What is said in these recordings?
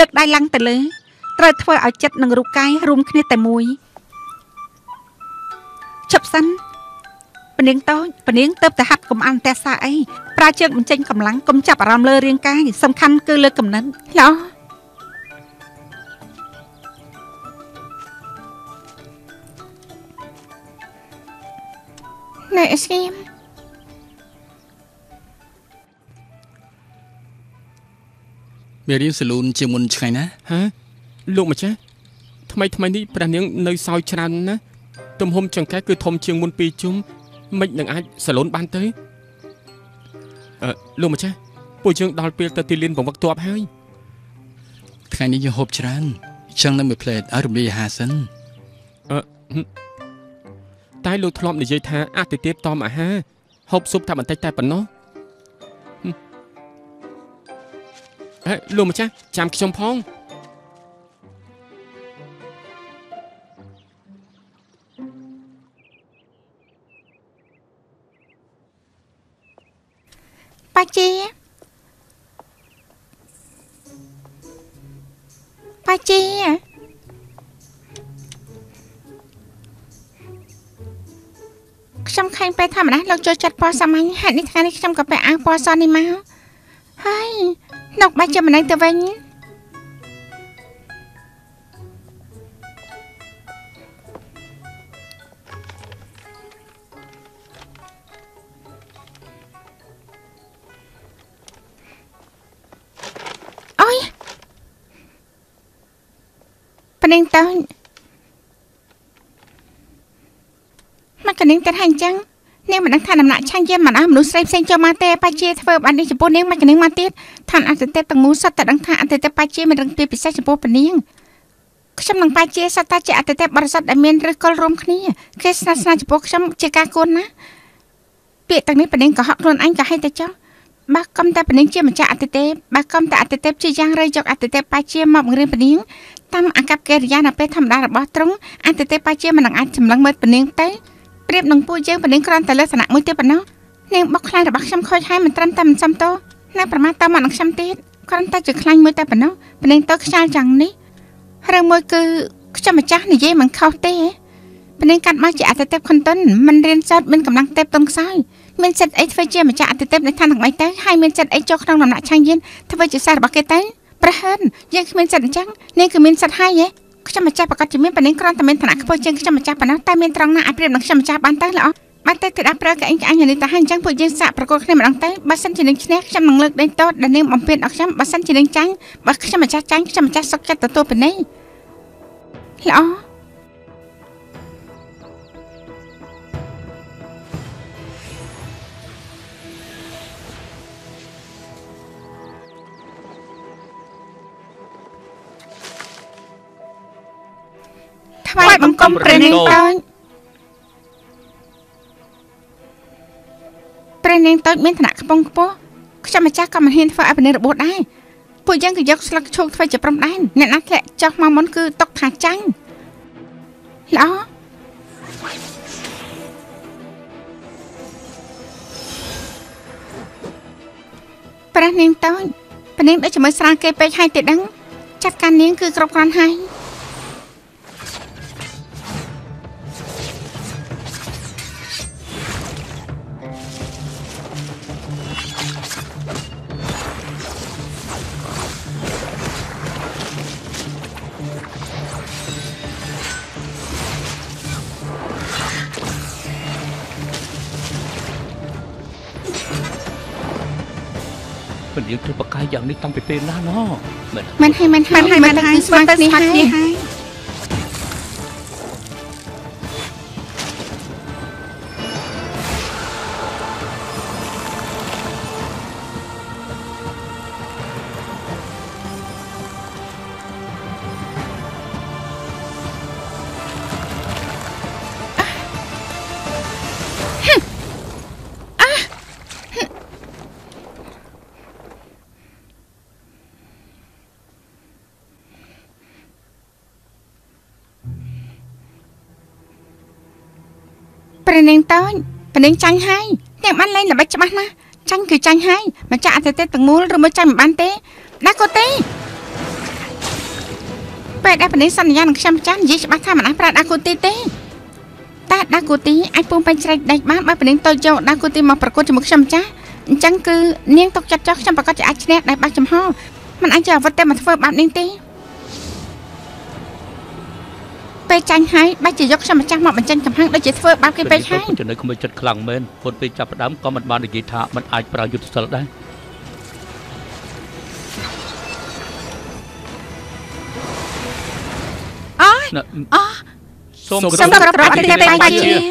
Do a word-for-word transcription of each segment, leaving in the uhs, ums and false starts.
លើកដៃឡើងទៅលើត្រូវធ្វើឲ្យចិត្តនិងរូបកាយរួមគ្នាតែមួយឈប់សិនពនាងតូចពនាងទៅតែហាត់កុំអន្តរសាអីប្រើជើងបញ្ចេញកម្លាំងកុំចាប់អារម្មណ៍លើរាងកាយសំខាន់គឺលើគំនិតឡោះណែស្គីមមេរៀនសាលូនជាមុនឆ្ងាញ់ណាហ៎លោកម្ចាស់ថ្មីថ្មីនេះព្រះនាងនៅសោយច្រើនណាទំហំចង្កេះគឺធំជាងមុនពីរជុំមិននឹងអាចសាលូនបានទៅអឺលោកម្ចាស់ពួកយើងដល់ពេលទៅទីលានបង្វឹកទ័ពហើយថ្ងៃនេះយើងហូបច្រើនចង់នៅមួយផ្លែតឲ្យរំលាយអាហារសិនអឺតែលោកធ្លាប់និយាយថាអតិទេពតមអាហារហូបស៊ុបតែបន្តិចតែប៉ុណ្ណោះអេលោកម្ចាស់ចាំខ្ញុំផងប៉ាជាប៉ាជាខ្ញុំឃើញពេលធម្មតាលោកចូលចិត្តពណ៌សាមញ្ញហេតុនេះថ្ងៃនេះខ្ញុំក៏ពាក់អាវពណ៌សនេះមកហើយលោកបាច់ចាំម្នាក់ទៅវិញអូយប៉នាងតូចមកកនាងទៅហើយអញ្ចឹងនាងមិនដឹងថាដំណាក់ឆាំងយាមមិនអស់មនុស្សស្រីផ្សេងចូលមកទេប៉ាជាធ្វើបាននេះចំពោះនាងមកកនាងមកទៀតឋានអតិទេពទាំងមូលសត្វតែដឹងថាអតិទេពប៉ាជាមានរឹងទីពិសេសចំពោះប៉នាងខ្ញុំនឹងប៉ាជាសត្វតាជាអតិទេពបរិសុទ្ធដែលមានឫសគល់រួមគ្នាគេស្និទ្ធស្នាលចំពោះខ្ញុំជាការគួនណាពាក្យទាំងនេះប៉នាងក៏ហក់ខ្លួនអញក៏ឲ្យតែចុះបើកុំតែប៉នាងជាម្ចាស់អតិទេពបើកុំតែអតិទេពជាយ៉ាងរៃយកអតិទេពប៉ាជាមកបង្រៀនប៉នាងតាមអាកប្បកិរិយានៅពេលធម្មតារបស់ទ្រង់អតិទេពប៉ាជាមិននឹងអាចចម្លងមើលប៉នាងទៅប្រៀបនឹងពួកយើងប៉នាងគ្រាន់តែលើសណៈមួយទៀតប៉ុណ្ណោះនាងបុកខ្លាញ់របស់ខ្ញុំខូចហើយមិនត្រឹមតែមិនសមតោនៅប្រមាថតមកនឹងខ្ញុំទៀតគ្រាន់តែជាខ្លាញ់មួយតែប៉ុណ្ណោះប៉នាងទៅខ្យាល់យ៉ាងនេះរឿងមួយគឺខ្ញុំម្ចាស់និយាយមិនខុសទេប៉នាងកាត់មកជាអតិទេពខុនតុនមិនរៀនសូត្រមានកម្លាំងទេពទន់ខ្សោយមានសិទ្ធិអីធ្វើជាម្ចាស់អតិទេពនៅឋានទាំងបីទៅហើយមានសិទ្ធិអីចូលក្នុងដំណាក់ឆាំងយានធ្វើជាសាររបស់គេទៅប្រហែលយើងគ្មានសិទ្ធិអញ្ចឹងនាងគឺមានសិទ្ធិហើយហ៎ខ្ញុំម្ចាស់ប្រកាសជាមានប៉នាងគ្រាន់តែមានឋានៈខ្ពស់ជាងខ្ញុំម្ចាស់ប៉ុណ្ណោះតែមានត្រង់ណាអាចប្រៀបនឹងខ្ញុំម្ចាស់បានទៅល្អបានតែទៅដាក់ប្រើកែងក្អាញនេះទៅហើយអញ្ចឹងពួកយើងសាកប្រកួតគ្នាម្ដងទៅបើសិនជានាងឈ្នះខ្ញុំនឹងលើកដេញតតដែលនាងបំពេញដល់ខ្ញុំបើសិនជានាងចាញ់បើខ្ញុំម្ចាស់ចាញ់ខ្ញុំម្ចាស់សុខចិត្តទទួលពីនេះល្អថ្វាយបង្គំព្រះនាងតូចព្រះនាងតូចមានឋានៈខ្ពង់ខ្ពស់ខ្ញុំម្ចាស់ក៏មិនហ៊ានធ្វើឲ្យព្រះនាងរបួសដែរពួកយើងក៏យកស្លឹកឈូកធ្វើជាព្រំដែនអ្នកណាធ្លាក់ចុះមកមុនគឺຕົកថាចាញ់ល្អព្រះនាងតូចព្រះនាងដូចជាមួយស្រាលគេពេកហើយទេដឹងចាត់ការនាងគឺគ្រប់គ្រាន់ហើយមិនយើងធ្វើបកាយយ៉ាងនេះតាំងពីពេលណាណោះមិនមិនហើយមិនហើយមិនហើយស្មានទៅនេះហើយព្រះនាងតូចព្រះនាងចាញ់ហើយនាងបានលេងល្បិចច្បាស់ណាស់ចាញ់គឺចាញ់ហើយមិនចាក់អតិទេពទាំងមូលឬមកចាញ់មិនបានទេណាក៏ទេពេលដែលប៉ានីសន្យានឹងខ្ញុំចាស់និយាយច្បាស់ថាមិនអាចប្រើដាគូទីទេតែដាគូទីអាចពុំពេញច្រែកដេកបានបើប៉ានីសទៅយកដាគូទីមកប្រកួតជាមួយខ្ញុំចាស់អញ្ចឹងគឺនាងទុកចិត្តចោះខ្ញុំប្រកាសជាអាចឈ្នះដោយបាច់ចំហមិនអាចយកអាវុធតែមកធ្វើបាបនាងទេពេលចាញ់ហើយបាច់ជាយកខ្ញុំម្ចាស់មកបញ្ចេញកំហឹងដូចជាធ្វើបាបគេពេកហើយចំណុចក្មួយចិត្តខ្លាំងមែនពុនពេលចាប់ផ្ដើមក៏មិនបាននិយាយថាមិនអាចប្រើយុទ្ធសាស្ត្រដែរអូអូសូមសូមគោរពអធិបតេយ្យបញ្ជា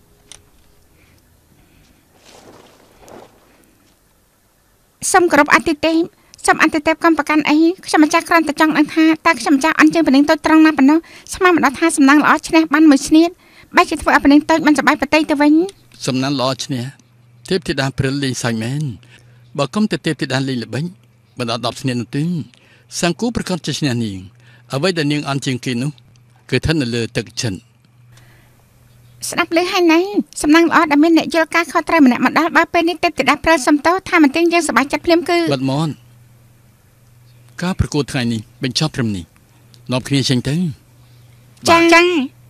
សូមគោរពអធិបតេយ្យសូមអន្តរកម្មប្រកាន់អីខ្ញុំម្ចាស់គ្រាន់តែចង់ដឹងថាតើខ្ញុំម្ចាស់អន់ជើងប៉ានីងតូចត្រង់ណាប៉ុណ្ណោះស្មានមិនដល់ថាសំណាងល្អឈ្នះបានមួយស្នៀតបែរជាធ្វើឲ្យប៉ានីងតូចមិនសប្បាយប្រតិយទៅវិញសំណាងល្អឈ្នះទេពធីតាព្រិលលេងសាច់មែនបើគុំតែទេពធីតាលេងល្បិចមិនដល់ដប់ស្នៀតនោះទេសង្គូប្រកាសជាឈ្នះនាងអ្វីដែលនាងអន់ជាងគេនោះគឺស្ថិតនៅលើទឹកចិនស្ដាប់ឮហើយណែសំណាងល្អដែលមានអ្នកយល់ការខុសត្រូវម្នាក់ម្ដងបើពេលនេះទេពធីតាព្រិលសំតោថាមិនទៀងយើងសប្បាយចិត្តភ្លាមគឺបាត់មនការប្រកួតថ្ងៃនេះបញ្ចប់ត្រឹមនេះនាំគ្នាចេញទៅចាចា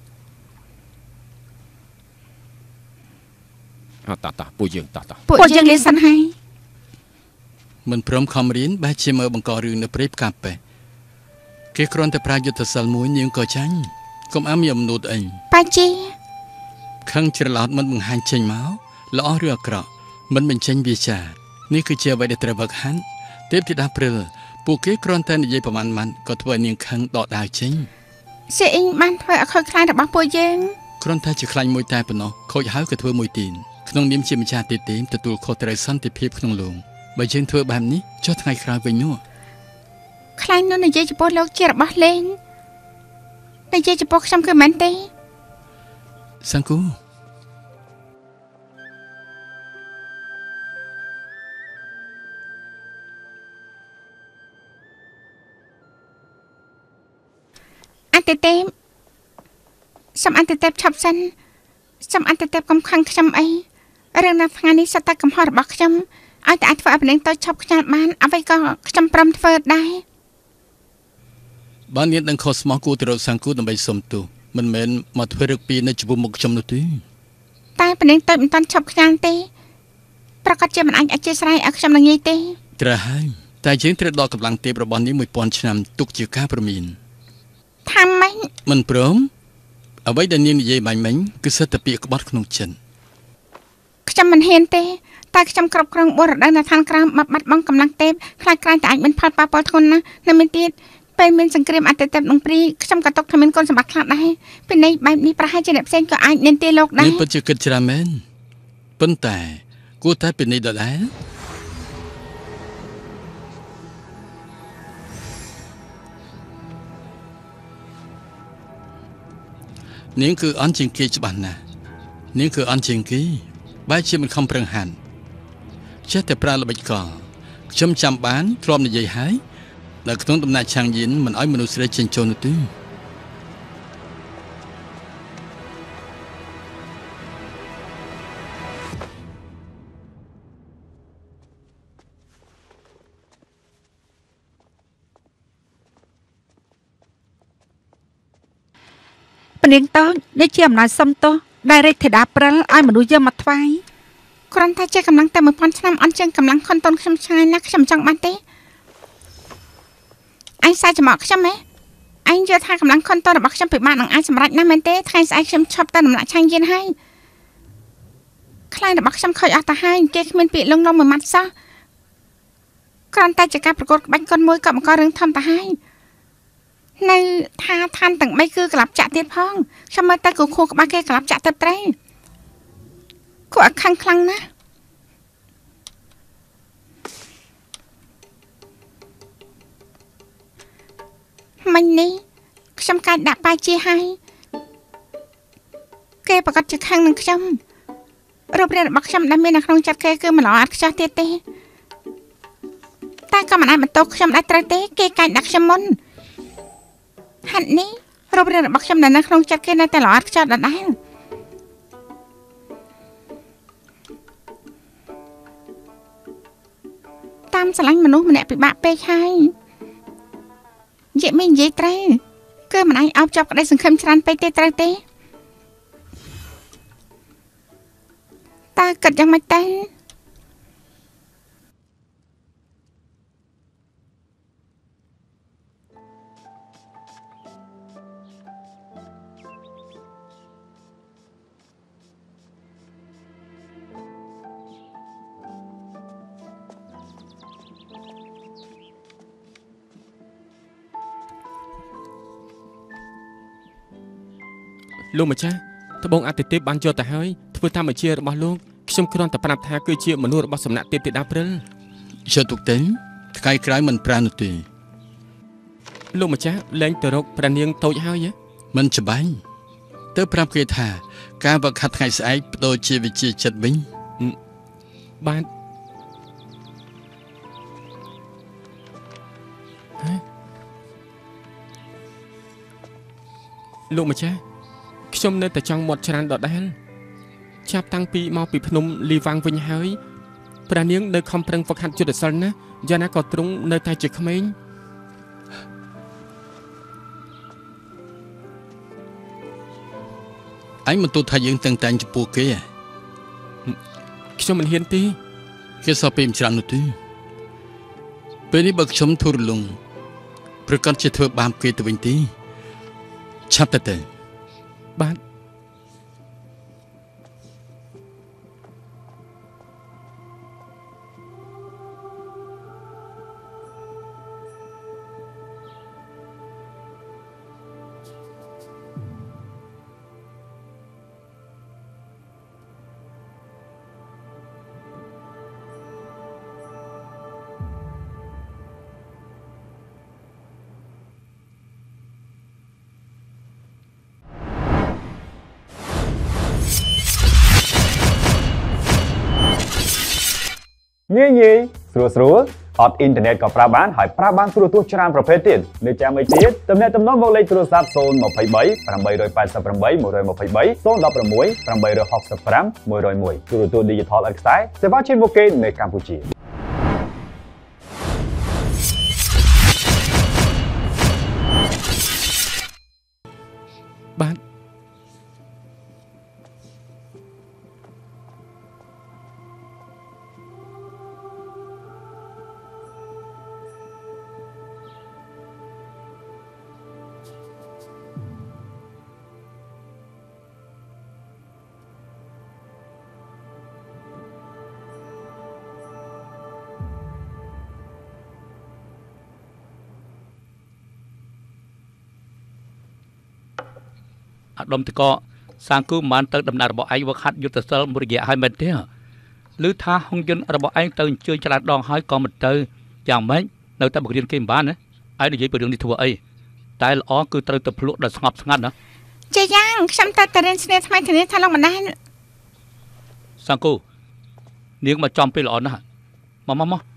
អត់តាតាពួកយើងតាតាពួកយើងលៀនសិនហើយមិនព្រមខំរៀនបែរជាមើលបង្ករឿងនៅព្រៃផ្កាប៉េះគេគ្រាន់តែប្រាយុទ្ធសិលមួយនាងក៏ចាញ់កុំអាមានអំណួតអីបាជាខឹងច្រឡោតមិនបង្ហាញចេញមកល្អឬអាក្រក់មិនបញ្ចេញវាចានេះគឺជាអ្វីដែលត្រូវវឹកហាត់ទេពធីតាព្រិលពួកគេគ្រាន់តែនិយាយប្រមាណម៉ាន់ក៏ធ្វើឲ្យនាងខឹងដកដាវចេញសៀអ៊ីងបានធ្វើឲ្យខូចខ្លាញ់របស់ពួកយើងគ្រាន់តែជាខ្លាញ់មួយតែប៉ុណ្ណោះខូចហើយក៏ធ្វើមួយទៀតក្នុងនាមជាម្ចាស់ទេទេទទួលខុសត្រូវសន្តិភាពក្នុងលោកបើយើងធ្វើបែបនេះចុះថ្ងៃក្រោយវិញនោះខ្លាញ់នោះនិយាយចំពោះលោកជារបស់លេងនិយាយចំពោះខ្ញុំគឺមិនទេសង្គូអន្តទេពសំអន្តទេពឆាប់សិនសំអន្តទេពកំខឹងខ្ញុំអីរឿងនៅថ្ងៃនេះសិតតែកំហុសរបស់ខ្ញុំឲ្យតែអាចធ្វើឲ្យប៉ានីងតូចឈប់ខ្ញាល់បានអ្វីក៏ខ្ញុំព្រមធ្វើដែរបាននាងដឹងខុសស្មោះគួរទៅរកសង្គូដើម្បីសុំទោសមិនមែនមកធ្វើរឹកពីនៅចំពោះមុខខ្ញុំនោះទេតែប៉ានីងតូចមិនទាន់ឈប់ខ្ញាល់ទេប្រកាសជាមិនអាចអធិស្ឋានឲ្យខ្ញុំនឹងងាយទេត្រូវហើយតែយើងត្រូវដកកម្លាំងទេពរបស់នាងមួយពាន់ឆ្នាំទុកជាការប្រមានថាម៉េចមិនព្រមអ្វីដែលនាងនិយាយបាញ់មិញគឺសិតតែពាក្យក្បត់ក្នុងចិនខ្ញុំមិនហ៊ានទេតែខ្ញុំគ្រប់គ្រងបរដូវនៅឋានក្រោមបាត់បាត់បង់កម្លាំងទេពខ្លាចក្រែងតែអាចមានផលប៉ះពាល់ធ្ងន់ណាស់នៅមានទៀតពេលមានសង្គ្រាមអន្តរជាតិនឹងព្រីខ្ញុំក៏ຕົកថាមានគុណសម្បត្តិខ្លះដែរពេលនេះបែបនេះប្រហែលជាអ្នកផ្សេងក៏អាចនិន្ទាលោកដែរនេះពិតជាគិតច្រើនមែនប៉ុន្តែគួរតែពេលនេះដដែលនាងគឺអន់ជាងគេច្បាស់ណាស់នាងគឺអន់ជាងគេបែរជាមិនខំប្រឹងហាន់ចេះតែប្រើល្បិចកលខ្ញុំចាំបានធ្លាប់និយាយហើយនៅក្នុងដំណាក់ឆាំងយៀនមិនឲ្យមនុស្សស្រីចេញចូលនោះទេប៉ានីងតូចនេះជាអំណាចសុំទោសដែលរាជធីតាព្រិលឲ្យមនុស្សយកមកថ្វាយគ្រាន់តែជាកម្លាំងតែមួយពាន់ឆ្នាំអន់ជាងកម្លាំងខុនតូនខ្ញុំឆ្ងាយណាស់ខ្ញុំចង់បានទេអញសាច់ចំអកខ្ញុំហ៎អញយល់ថាកម្លាំងខុនតូនរបស់ខ្ញុំពិបាកនឹងអាចសម្រេចណាស់មែនទេថ្ងៃស្អែកខ្ញុំឈប់ទៅដំណាក់ឆាំងយៀនហើយខ្លាញ់របស់ខ្ញុំខូចអស់ទៅហើយគេគ្មានពាក្យលងលងមួយម៉ាត់សោះគ្រាន់តែជាការប្រកួតក្បាច់កុនមួយក៏បង្ករឿងធំទៅហើយនៅថាឋានទាំងបីគឺក្លាប់ចាក់ទៀតផងខ្ញុំមើលទៅគូខួរក្បាច់គេក្លាប់ចាក់ទៅត្រេគួរឲ្យខឹងខ្លាំងណាស់មិញនេះខ្ញុំកាច់ដាក់បាយជាហើយគេប្រកាសជាខឹងនឹងខ្ញុំរូបរាងរបស់ខ្ញុំដែលមាននៅក្នុងចិត្តគេគឺមិនល្អឥតខ្ចោះទៀតទេតែក៏មិនអាចបន្ទោសខ្ញុំដែរត្រូវទេគេកាច់ដាក់ខ្ញុំមុនហេតុនេះរូបរាងរបស់ខ្ញុំដែលនៅក្នុងចិត្តគេនៅតែល្អឥតខ្ចោះដដែលតាមស្រឡាញ់មនុស្សម្នាក់ពិបាកពេកហើយនិយាយមិននិយាយត្រូវគឺមិនអាចអោបចាប់ក្តីសង្ឃឹមច្រើនពេកទេត្រូវទេតើគិតយ៉ាងម៉េចទៅលោកម្ចាស់ត្បូងអតិទេពបានយកទៅហើយធ្វើតាមបញ្ជារបស់លោកខ្ញុំគ្រាន់តែប្រាប់ថាគឺជាមនុស្សរបស់សំណាក់ទេពធីតាព្រិលយកទុកទៅថ្ងៃក្រោយមិនប្រានោះទេលោកម្ចាស់លែងទៅរកព្រះនាងតូចហើយមិនច្បាញ់ទៅប្រាប់គេថាការវឹកហាត់ថ្ងៃស្អែកបដូរជាវិជាចិត្តវិញបាទលោកម្ចាស់ខ្ញុំនៅតែចង់មាត់ច្រានដដែលចាប់តាំងពីមកពីភ្នំលីវាំងវិញហើយព្រះនាងនៅខំប្រឹងហ្វឹកហាត់យុទ្ធសាស្ត្រណាយ៉ាងណាក៏ទ្រង់នៅតែជាក្មេងអញមិនទូថាយើងតឹងតែងចំពោះគេខ្ញុំមិនហ៊ានទេគេសោះពេលច្រើននោះទេពេលនេះបើខ្ញុំធូររលុងប្រកាសជាធ្វើបាបគេទៅវិញទេឆាប់ទៅទៅបាទងាយងាយស្រួលស្រួលអត់អ៊ីនធឺណិតក៏ប្រើបានហើយប្រើបានទូរទស្សន៍ច្រើនប្រភេទទៀតនៅចាំអីទៀតទំនាក់ទំនងមកលេខទូរស័ព្ទ023 888 123 016 865 101ទូរទស្សន៍ Digital Express សេវាជាតិមុខគេនៅកម្ពុជាបាទអាដុំតកសាងគូមិនបានទៅដំណើររបស់ឯងវឹកហាត់យុទ្ធសិលមួយរយៈហើយមែនទេឬថាហុងយន្តរបស់ឯងទៅអញ្ជើញច្រើនដងហើយក៏មិនទៅយ៉ាងម៉េចនៅតែបង្រៀនគេមិនបានណាឯងនិយាយពីរឿងនេះធ្វើអីតែល្អគឺត្រូវទៅភ្លក់ដល់ស្ងប់ស្ងាត់ណាជាយ៉ាងខ្ញុំទៅទៅរៀនស្នេហ៍ថ្មីធានាថាលោកមិនដែរសាងគូនាងមកចំពេលល្អណាស់មកមកមក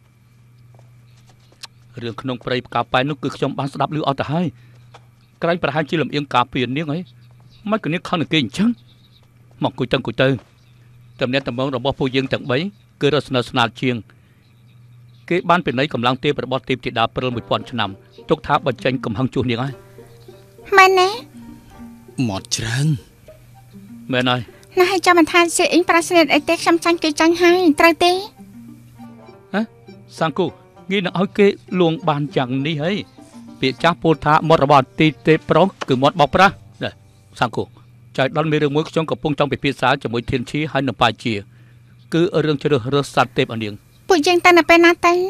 រឿងក្នុងព្រៃផ្កាប៉ែននោះគឺខ្ញុំបានស្ដាប់ឮអត់ទៅហើយក្រែងប្រហែលជាលំអៀងការពារនាងអីមិនក៏នាងខំនឹងគេអញ្ចឹងមកគួយទៅគួយទៅតំណែងតំណងរបស់ពួកយើងទាំង3គឺរស្នៅស្នាលជាងគេបានពិន័យកម្លាំងទេពរបស់ទេពធីតាព្រិល1000ឆ្នាំទុកថាបញ្ចេញកំហឹងជួសនាងហើយមែនទេមកច្រើនមែនហើយណាស់ឲ្យចាំមិនថាសេអ៊ីងប្រាស្នេតអីទេខ្ញុំចាញ់គេចាញ់ហើយត្រូវទេហ៎សាំងគូងាយនឹងឲ្យគេលួងបានយ៉ាងនេះហើយពាក្យចាស់ពោលថាមាត់របស់ទីទេប្រុសគឺមាត់បោកប្រាស់សាំងគូចៅដល់មានរឿងមួយខ្ញុំកំពុងចង់ពិភាក្សាជាមួយធានឈីហើយនឹងបាជាគឺរឿងជ្រើសរើសសត្វទេពអានាងពួកយើងទៅនៅពេលណាទៅ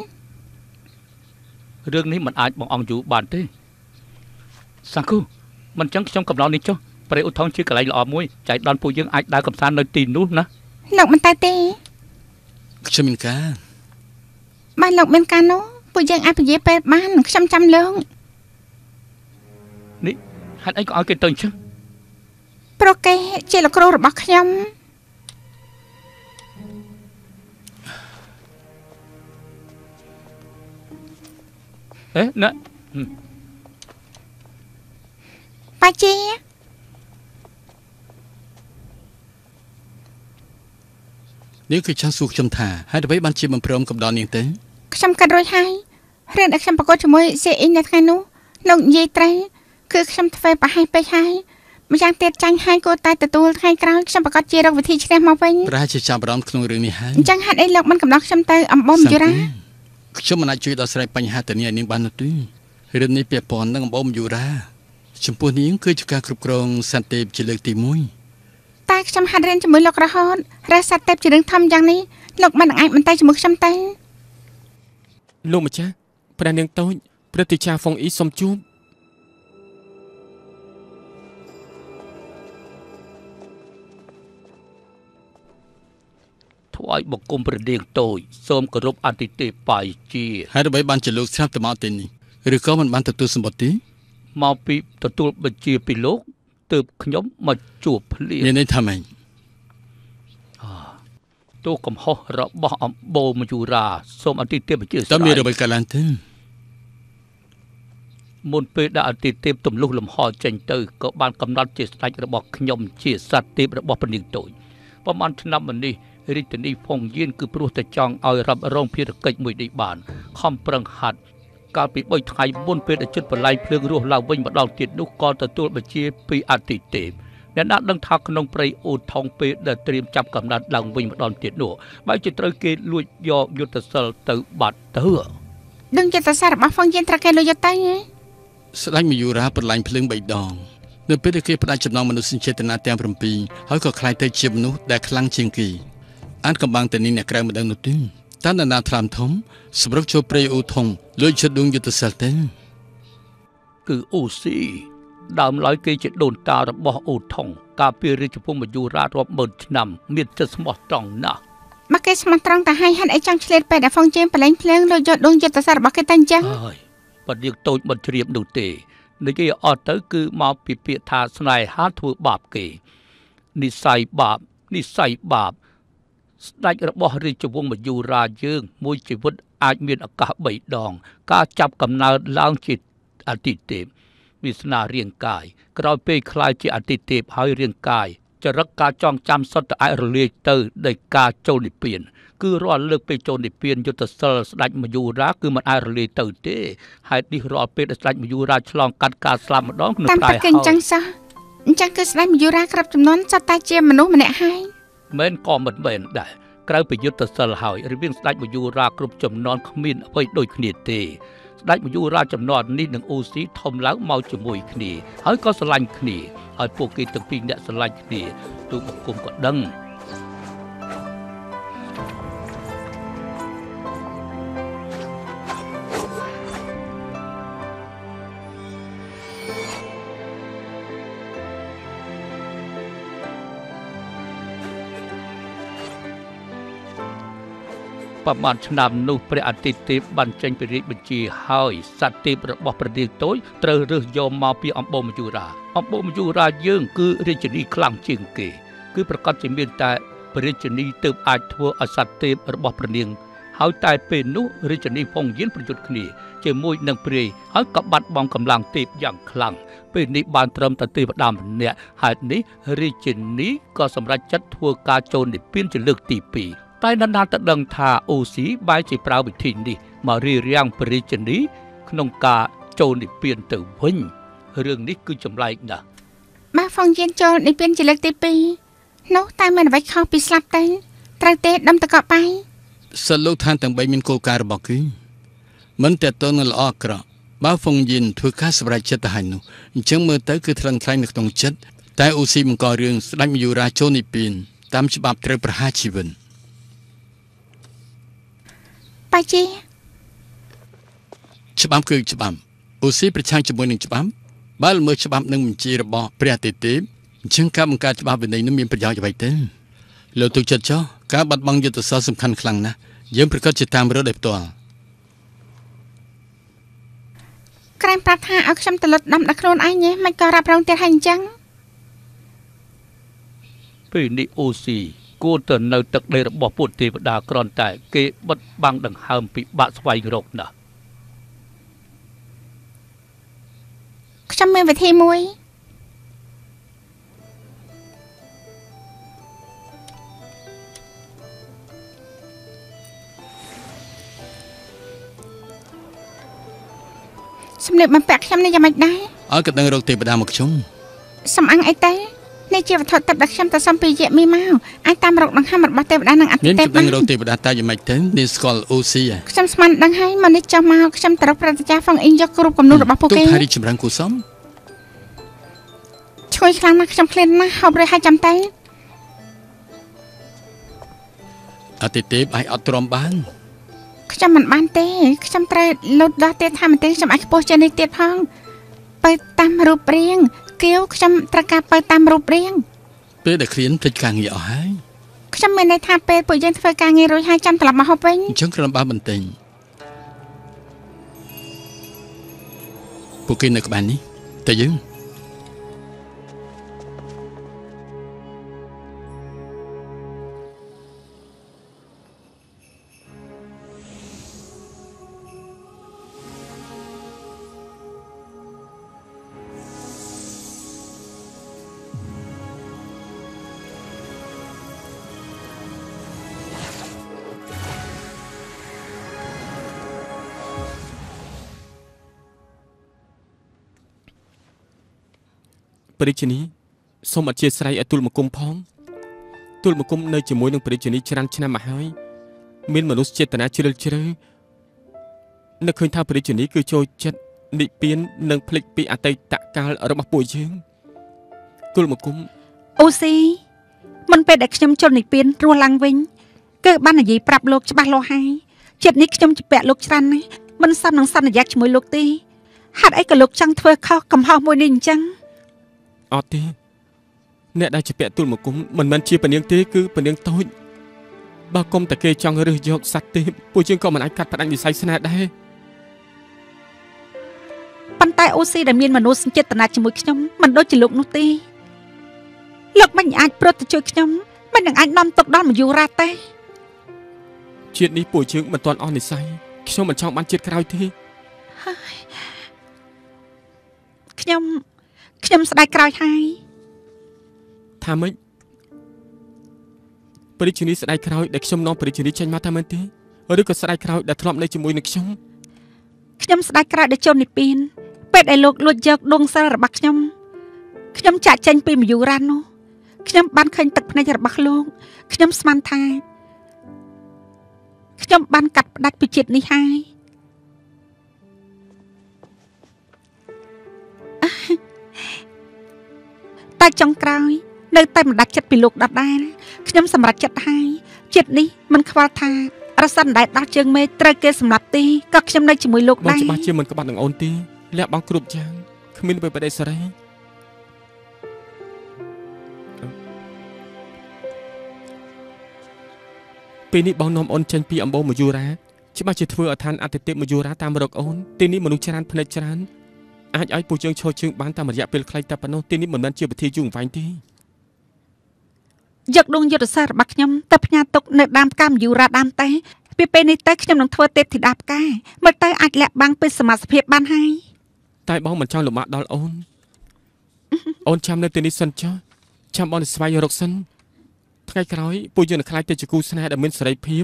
រឿងនេះមិនអាចបងអង្គយូរបានទេសាំងគូមិនចឹងខ្ញុំកំឡោះនេះចុះព្រៃឧថងជាកន្លែងល្អមួយចៃដន្យពួកយើងអាចដើរកម្សាន្តនៅទីនោះណាលោកមិនទៅទេខ្ញុំមានការបានលោកមានការនោះពួកយើងអាចពជាពេលបានខ្ញុំចាំលោកនេះហេតុអីក៏ឲ្យគេទៅអញ្ចឹងព្រោះគេជាលោកគ្រូរបស់ខ្ញុំអេណាបាជានាងគឺចង់សួរខ្ញុំថាហេតុអ្វីបានជាមិនព្រមកំដរនាងទៅខ្ញុំកាត់រួចហើយរឿងដែលខ្ញុំប្រកួតជាមួយសេអ៊ីងនៅថ្ងៃនោះលោកនិយាយត្រូវគឺខ្ញុំធ្វើប្រហែលពេកហើយម្យ៉ាងទៀតចាញ់ហើយគួរតែទទួលថ្ងៃក្រោយខ្ញុំប្រកាសជារកវិធីឈ្នះមកវិញប្រហែលជាចាប់អារម្មណ៍ក្នុងរឿងនេះហើយអញ្ចឹងហេតុអីលោកមិនកំណត់ខ្ញុំទៅអំបោមយូរ៉ាខ្ញុំមិនអាចជួយដោះស្រាយបញ្ហាទៅនេះឲ្យនាងបាននោះទេរឿងនេះពាក់ព័ន្ធនឹងអំបោមយូរ៉ាចំពោះនាងគឺជាការគ្រប់គ្រងសន្តិភាពជាលើកទីមួយតែខ្ញុំហាត់រៀនជាមួយលោករហូតរ៉េសន្តិភាពជារឿងធំយ៉ាងនេះលោកមិនអាចបន្តជាមួយខ្ញុំទេលោកម្ចាស់ព្រះនាងតូចព្រឹទ្ធាចារ្យហ្វុងអ៊ីសុំជួបថ្វាយបង្គំព្រះនាងតូចសូមគោរពអតិទេពបាយជាហើយដើម្បីបានជាលោកស្រាប់ទៅមកទីនេះឬក៏មិនបានទទួលសម្បត្តិទេមកពីទទួលបញ្ជាពីលោកទើបខ្ញុំមកជួបភ្លាមមានន័យថាម៉េចទោះកំហុសរបស់អំបូរមយូរ៉ាសូមអតិទេពបញ្ជាស្ដាយតើមានអ្វីកើតឡើងទេមុនពេលដែលអតិទេពទម្លុះលំហចេញទៅក៏បានកំណត់ជាស្ដេចរបស់ខ្ញុំជាសត្វទេពរបស់ព្រះនាងតូចប្រហែលឆ្នាំមុននេះរាជធានីផុងយៀនគឺព្រោះតែចង់ឲ្យរ៉ាប់រងភារកិច្ចមួយនេះបានខំប្រឹងហាត់កាលពីបីថ្ងៃមុនពេលដែលជិតបន្លាយភ្លើងរស់ឡើងវិញម្ដងទៀតនោះក៏ទទួលបញ្ជាពីអតិទេពអ្នកណាដឹងថាក្នុងព្រៃអូថងពេលដែលត្រៀមចាប់កំណត់ឡើងវិញម្ដងទៀតនោះបែរជាត្រូវគេលួចយកយុទ្ធសិលទៅបាត់ទៅដឹងយុទ្ធសាស្ត្ររបស់ហ្វុងយៀនត្រូវគេលួចយកទៅស្ដេចមយូរ៉ាបន្លាញភ្លើងបីដងនៅពេលដែលគេផ្ដាច់ចំណងមនុស្សចេតនាទាំងប្រាំពីរហើយក៏ខ្លាយទៅជាមនុស្សដែលខ្លាំងជាងគេអានកំបាំងទៅនេះអ្នកក្រៅមិនដឹងនោះទេតាមនរណាថ្លាមធំសម្រុកចូលព្រៃអូថងលួចជិតដួងយុទ្ធសាស្ត្រទេគឺអូស៊ីដើមឡើយគេជាដូនតារបស់អូថងកាលពីរាជវង្សមយូរ៉ារាប់ម៉ឺនឆ្នាំមានចិត្តស្មោះត្រង់ណាស់មកគេស្មោះត្រង់តែឲ្យហេតុអីចង់ឆ្លៀតពេលដែលហ្វុងជេមប្រឡែងភ្លើងលួចយកដួងយុទ្ធសាស្ត្ររបស់គេទៅអញ្ចឹងហើយបើយើងតូចមិនជ្រាបនោះទេនិយាយអត់ទៅគឺមកពីពាក្យថាស្នេហាធ្វើបាបគេនិស័យបាបនិស័យបាបស្ដេចរបស់រាជវង្សមយូរ៉ាយើងមួយជីវិតអាចមានឱកាសបីដងការចាប់កំណើតឡើងជាអតិទេពវាសនារាងកាយក្រោយពេលខ្លាយជាអតិទេពហើយរាងកាយចរិតការចងចាំសុទ្ធតែអាចរលាយទៅដោយការចូលនិព្វានគឺរាល់លើកពេលចូលនិព្វានយុទ្ធសិលស្ដេចមយូរ៉ាគឺមិនអាចរលាយទៅទេហេតុនេះរាល់ពេលដែលស្ដេចមយូរ៉ាឆ្លងកាត់ការស្លាប់ម្ដងក្នុងប្រែហើយតាមតែអញ្ចឹងសោះអញ្ចឹងគឺស្ដេចមយូរ៉ាគ្រប់ចំនួនសុទ្ធតែជាមនុស្សម្នាក់ហើយមិនក៏មិនមែនដែរក្រៅពីយុទ្ធសិលហើយរវាងស្ដេចមយូរ៉ាគ្រប់ចំនួនគ្មានអ្វីដូចគ្នាទេស្ដេចមយូរ៉ាចំនួននេះនិងអូស៊ីធំឡើងមកជាមួយគ្នាហើយក៏ស្រឡាញ់គ្នាហើយពួកគេទាំងពីរអ្នកស្រឡាញ់គ្នាទូបង្គំក៏ដឹង ប្រមាណឆ្នាំនោះព្រះអាទិទេពបានចេញពីរាជបញ្ជាហើយសត្វទេពរបស់ព្រះនាងតូចត្រូវរើសយកមកពីអំបូរមយូរ៉ាអំបូរមយូរ៉ាយើងគឺរាជនីខ្លាំងជាងគេគឺប្រកាសជាមានតែព្រះរាជនីទើបអាចធ្វើឲ្យសត្វទេពរបស់ព្រះនាងហើយតែពេលនោះរាជនីផុងយៀនប្រយុទ្ធគ្នាជាមួយនឹងព្រាយហើយក៏បាត់បង់កម្លាំងទេពយ៉ាងខ្លាំងពេលនេះបានត្រឹមតែទេវតាម្នាក់ហេតុនេះរាជនីក៏សម្រេចចិត្តធ្វើការចូលនិព្វានជាលើកទីពីរតែនរណាទៅដឹងថាអូស៊ីបែរជាប្រើវិធីនេះមករារាំងព្រះរាជនីក្នុងការចូលនិព្វានទៅវិញរឿងនេះគឺចម្លែកណាស់បើហ្វុងយៀនចូលនិព្វានជាលើកទីពីរនោះតែមិនអ្វីខុសពីស្លាប់ទេត្រូវទេដុំតកបបាយសិលលោកឋានទាំងបីមានគោលការណ៍របស់គឺមិនតែតើនឹងល្អអាក្រក់បើហ្វុងយៀនធ្វើការសម្រេចចិត្តទៅហើយនោះអញ្ចឹងមើលទៅគឺថ្លឹងថ្លែងនៅក្នុងចិត្តតែអូស៊ីបង្ករឿងស្ដេចមយូរ៉ាចូលនិព្វានតាមច្បាប់ត្រូវប្រហារជីវិតបាជាច្បាប់គឺច្បាប់អូស៊ីប្រឆាំងជាមួយនឹងច្បាប់បើល្មើសច្បាប់នឹងបញ្ជារបស់ព្រះអាទិទេពអញ្ចឹងការបង្កើតច្បាប់វិន័យនោះមានប្រយោជន៍អ្វីទេលើទុកចិត្តចុះការបាត់បង់យុទ្ធសាស្ត្រសំខាន់ខ្លាំងណាស់យើងប្រកាសជាតាមរត់ដោយផ្ទាល់ក្រែងប្រាប់ថាឲ្យខ្ញុំទៅលុតដំដល់ខ្លួនឯងមិនក៏រ៉ាប់រងទៀតហើយអញ្ចឹងពេលនេះអូស៊ីគួរទៅនៅទឹកដីរបស់ពួកទេវតាគ្រាន់តែគេបិទបាំងដង្ហើមពិបាកស្វែងរកណាស់ខ្ញុំមានវិធីមួយសម្លៀកបំពាក់ខ្ញុំនេះយ៉ាងម៉េចដែរឲ្យកណ្ដឹងរកទេវតាមកខ្ញុំសំអាងអីទេនេះជាវត្ថុទឹកដែលខ្ញុំទៅសុំពីយៈមីមកអាចតាមរកដង្ហើមរបស់ទេវតានិងអតិទេពមានកណ្ដឹងរកទេវតាតែយ៉ាងម៉េចទៅនេះស្គាល់អូស៊ីខ្ញុំស្មានដឹងហើយមកនេះចុះមកខ្ញុំទៅរកប្រតិចាហ្វុងអ៊ីងយកគ្រប់គំនូររបស់ពួកគេទុកហើយរីចម្រាំងគូសំឈ្ងុយខ្លាំងណាស់ខ្ញុំឃ្លានណាស់ហូបរួចហើយចាំទៅអតិទេពអាចអត់ទ្រាំបានខ្ញុំមិនបានទេខ្ញុំត្រូវលូតដល់ទៀតថាមិនទេខ្ញុំអាចខ្ពស់ជាងនេះទៀតផងបើតាមរូបរាងគៀវខ្ញុំត្រូវការបើតាមរូបរាងពេលដែលឃ្លានភ្លេចការងារអស់ហើយខ្ញុំមានន័យថាពេលពួកយើងធ្វើការងាររួចហើយចាំត្រឡប់មកហូបវិញអញ្ចឹងគ្រាន់បើបន្ទិញពួកគេនៅក្បែរនេះតែយើងព្រះរាជិនីសូមអធិស្ឋានឲ្យទូលមកគុំផងទូលមកគុំនៅជាមួយនឹងព្រះរាជិនីច្រើនឆ្នាំមកហើយមានមនុស្សចេតនាជ្រាលជ្រៅនឹកឃើញថាព្រះរាជិនីគឺចូលចិត្តនិព្វាននិងភ្លេចពីអតីតកាលរបស់ពួកយើងទូលមកគុំអូស៊ីមិនពេលដែលខ្ញុំជន់និព្វានរស់ឡើងវិញគឺបាននិយាយប្រាប់លោកច្បាស់លាស់ហើយចិត្តនេះខ្ញុំជពាក់លោកច្រើនណាស់មិនសមនឹងសន្យាជាមួយលោកទេហេតុអីក៏លោកចង់ធ្វើខុសកំហុសមួយនេះអញ្ចឹងអត់ទេអ្នកដែលជាពាក់ទូលមកគុំមិនមែនជាពនាងទេគឺពនាងតូចបើគុំតែគេចង់រើសយកសត្វទេពួកយើងក៏មិនអាចកាត់ផ្ដាច់វិស័យស្នេហ៍ដែរប៉ុន្តែអូស៊ីដែលមានមនោសញ្ចេតនាជាមួយខ្ញុំមិនដូចជាលោកនោះទេលោកមិនអាចប្រត់ទៅជួយខ្ញុំមិននឹងអាចនាំទុកដល់មយូរ៉ាទេជាតិនេះពួកយើងមិនទាន់អស់និស្ស័យខ្ញុំមិនចង់បានជាតិក្រោយទេខ្ញុំខ្ញុំស្ដាយក្រោយហើយថាម៉េចព្រះរាជិនីស្ដាយក្រោយដែលខ្ញុំនាំព្រះរាជិនីចេញមកថាមែនទេឬក៏ស្ដាយក្រោយដែលធ្លាប់នៅជាមួយនឹងខ្ញុំខ្ញុំស្ដាយក្រោយដែលចូលនិព្វានពេលដែលលោកលួចយកដួងសិលរបស់ខ្ញុំខ្ញុំចាក់ចេញពីមយូរ៉ានោះខ្ញុំបានឃើញទឹកភ្នែករបស់លោកខ្ញុំស្មានថាខ្ញុំបានកាត់ផ្ដាច់ពីជាតិនេះហើយតែចុងក្រោយនៅតែមិនដាច់ចិត្តពីលោកដដែលខ្ញុំសម្រេចចិត្តហើយចិត្តនេះមិនខ្វល់ថារសិនដែលដោះជើងមេត្រូវគេសម្លាប់ទេក៏ខ្ញុំនៅជាមួយលោកដែរបងច្បាស់ជាមិនក្បត់នឹងអូនទេលះបង់គ្រប់យ៉ាងគ្មានអ្វីបដិសេរីពេលនេះបងនាំអូនចេញពីអំបូរមយូរ៉ាច្បាស់ជាធ្វើឲ្យឋានអតិទេពមយូរ៉ាតាមរកអូនទីនេះមនុស្សច្រើនភ្នែកច្រើនអាចឲ្យពួកយើងឈរជើងបានតាមរយៈពេលខ្លីតែប៉ុណ្ណោះទីនេះមិនមែនជាវិធីយូរអង្វែងទេយកដួងយុទ្ធសាស្ត្ររបស់ខ្ញុំទៅផ្ញើទុកនៅដើមផ្កាមយូរ៉ាដើមតែពីពេលនេះទៅខ្ញុំនឹងធ្វើទេពធីតាផ្កាមើលទៅអាចលាក់បាំងពីសមាជិកបានហើយតែបងមិនចង់លំបាកដល់អូនអូនចាំនៅទីនេះសិនចុះចាំបងស្វែងរកសិនថ្ងៃក្រោយពួកយើងនឹងខ្លាចទៅជាគូស្នេហ៍ដែលមានសេរីភាព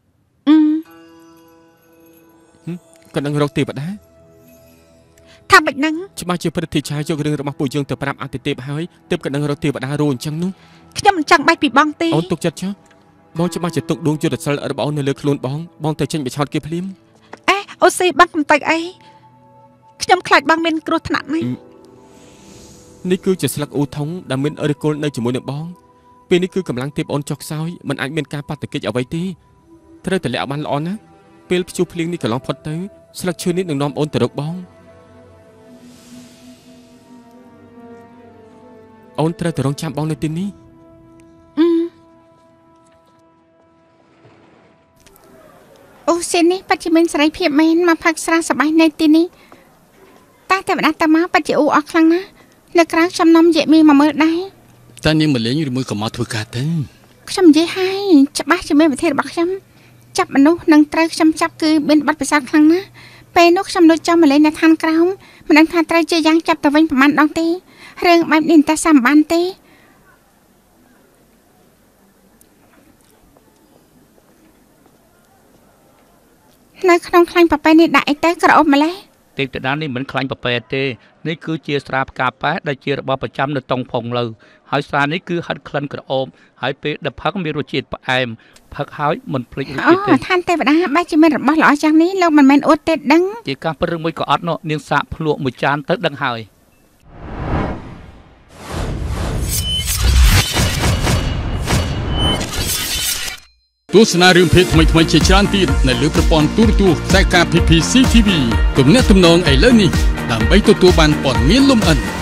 ក៏នឹងរកទេវតាថាមិននឹងច្បាស់ជាព្រឹទ្ធាចារ្យយករឿងរបស់ពួកយើងទៅប្រាប់អតិទេពហើយទើបក៏នឹងរកទេវតារួអញ្ចឹងនោះខ្ញុំមិនចង់បែកពីបងទេអូនទុកចិត្តចុះបងច្បាស់ជាទុកដួងយុទ្ធសិលរបស់អូននៅលើខ្លួនបងបងទៅចេញបិឆោតគេភ្លាមអេអូស៊ីបងកំទៅអីខ្ញុំខ្លាចបងមានគ្រោះថ្នាក់ណាស់នេះគឺជាស្លឹកអ៊ូថុងដែលមានឫសគល់នៅជាមួយនឹងបងពេលនេះគឺកម្លាំងទេពអូនចុះខ្សោយមិនអាចមានការបាត់តកិច្ចអ្វីទេត្រូវតែលាក់បានល្អណាស់ពេលព្យុះភ្លៀងនេះកន្លងផុតទៅស្លឹកឈើនេះនឹងនាំអូនទៅរកបងអូនត្រូវតែរងចាំបងនៅទីនេះអូសេនេះប៉ាជាមានសេរីភាពមែនមកផឹកស្រាសបាយនៅទីនេះតែតែម្ដងតាមកប៉ាជាអ៊ូអស់ខ្លាំងណាស់នៅក្រៅខ្ញុំនាំយេមីមកមើលដែរតែនាងមកលេងឬមួយក៏មកធ្វើការទៅខ្ញុំនិយាយហើយច្បាស់ជាមានវិធីរបស់ខ្ញុំចាប់មនុស្សនឹងត្រូវខ្ញុំចាប់គឺមានបាត់ពិសោធន៍ខ្លាំងណាស់ពេលនោះខ្ញុំលុចចំមកលេងនៅឋានក្រោមមិនដឹងថាត្រូវជាយ៉ាងចាប់ទៅវិញប្រហែលដងទេរឿងបែបនេះតែសាមបានទេនៅក្នុងខ្លាញ់ប៉ប៉ៃនេះដាក់អីទៅក្រអូបម្លេះទេពធីតានេះមិនខ្លាញ់ប្រពែទេនេះគឺជាស្រាផ្កាប៉ែដែលជារបស់ប្រចាំនៅតុងផងលើហើយស្រានេះគឺហិតក្លិនក្រអូបហើយពេលដឹកផឹកមានរសជាតិផ្អែមផឹកហើយមិនភ្លេចរសជាតិទេអូឋានទេវតាបែរជាមានរបស់ល្អយ៉ាងនេះលោកមិនមែនអួតទេដឹងជាការពិតឬមួយក៏អត់នោះនាងសាកភ្លក់មួយចានទៅដឹងហើយទស្សនារឿងភេទថ្មីៗជាច្រើនទៀតនៅលើប្រព័ន្ធទូរទស្សន៍ខ្សែការ พี พี ซี ที วี ទំនាក់ទំនងឥឡូវនេះដើម្បីទទួលបានព័ត៌មានលម្អិត